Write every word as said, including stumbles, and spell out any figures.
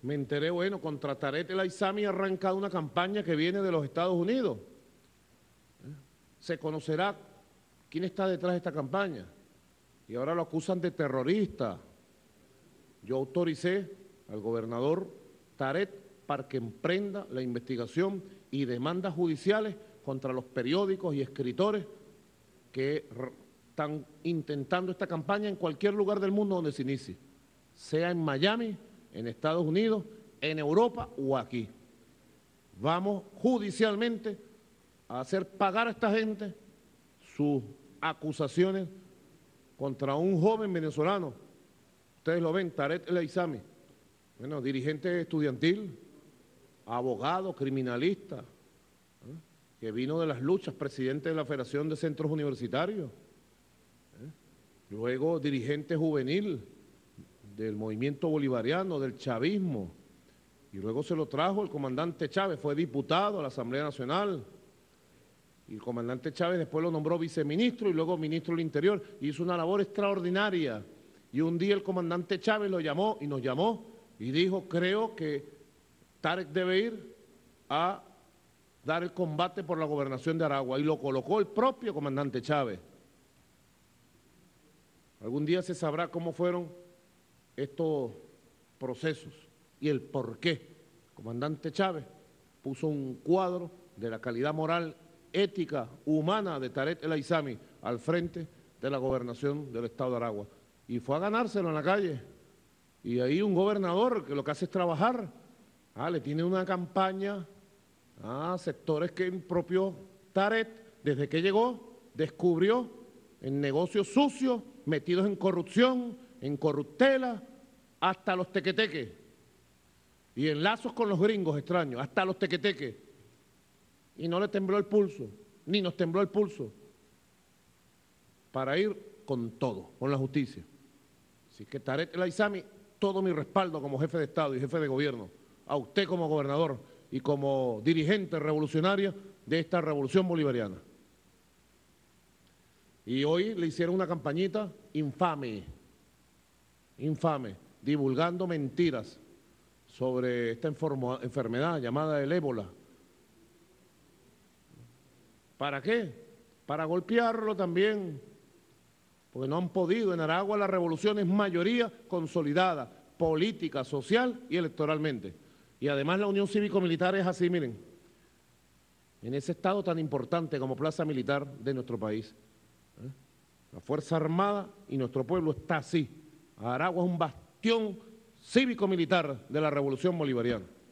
me enteré, bueno, contra Tarek El Aizami ha arrancado una campaña que viene de los Estados Unidos. Se conocerá quién está detrás de esta campaña. Y ahora lo acusan de terrorista. Yo autoricé al gobernador Tarek para que emprenda la investigación y demandas judiciales contra los periódicos y escritores que están intentando esta campaña en cualquier lugar del mundo donde se inicie, sea en Miami, en Estados Unidos, en Europa o aquí. Vamos judicialmente a hacer pagar a esta gente sus acusaciones contra un joven venezolano. Ustedes lo ven, Tarek El Aizami, bueno, dirigente estudiantil, abogado, criminalista, ¿eh? que vino de las luchas, presidente de la Federación de Centros Universitarios, ¿eh? luego dirigente juvenil del movimiento bolivariano, del chavismo, y luego se lo trajo el comandante Chávez, fue diputado a la Asamblea Nacional, y el comandante Chávez después lo nombró viceministro y luego ministro del Interior, y hizo una labor extraordinaria, y un día el comandante Chávez lo llamó y nos llamó y dijo, creo que Tarek debe ir a dar el combate por la gobernación de Aragua, y lo colocó el propio comandante Chávez. Algún día se sabrá cómo fueron estos procesos y el por qué. El comandante Chávez puso un cuadro de la calidad moral, ética, humana de Tarek El Aizami al frente de la gobernación del estado de Aragua. Y fue a ganárselo en la calle. Y ahí un gobernador que lo que hace es trabajar, ah, le tiene una campaña a sectores que el propio Tarek, desde que llegó, descubrió en negocios sucios, metidos en corrupción, en corruptela, hasta los tequeteques, y en lazos con los gringos extraños, hasta los tequeteques. Y no le tembló el pulso, ni nos tembló el pulso, para ir con todo, con la justicia. Así que Tarek El Aizami, todo mi respaldo como jefe de Estado y jefe de gobierno, a usted como gobernador y como dirigente revolucionario de esta revolución bolivariana. Y hoy le hicieron una campañita infame, infame, divulgando mentiras sobre esta enfermedad llamada el ébola. ¿Para qué? Para golpearlo también, porque no han podido. En Aragua la revolución es mayoría consolidada, política, social y electoralmente. Y además la unión cívico-militar es así, miren, en ese estado tan importante como plaza militar de nuestro país. ¿eh? La Fuerza Armada y nuestro pueblo está así. Aragua es un bastión cívico-militar de la revolución bolivariana.